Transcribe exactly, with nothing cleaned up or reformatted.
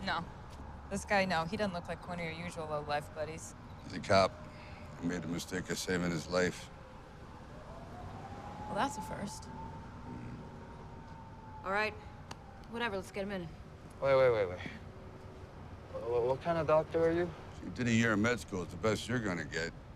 No. This guy, no. He doesn't look like one of your usual low-life buddies. He's a cop. He made the mistake of saving his life. Well, that's a first. Mm. All right. Whatever, let's get him in. Wait, wait, wait, wait. What, what kind of doctor are you? You did a year of med school. It's the best you're gonna get.